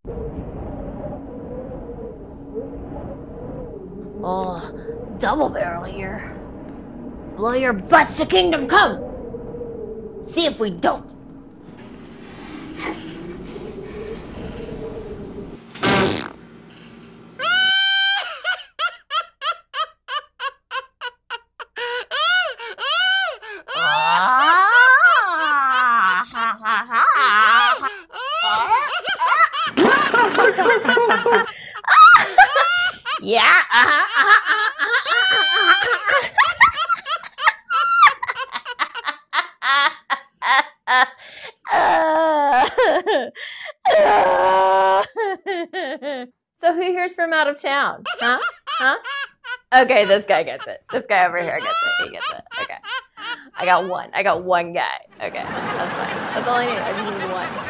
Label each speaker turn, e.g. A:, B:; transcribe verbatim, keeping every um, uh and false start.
A: Oh, double barrel here. Blow your butts to kingdom come. See if we don't. Yeah, uh-huh, uh-huh, uh-huh. So who here's from out of town? Huh? Huh? Okay, this guy gets it. This guy over here gets it. He gets it. Okay. I got one. I got one guy. Okay, that's fine. That's all I need. I just need one.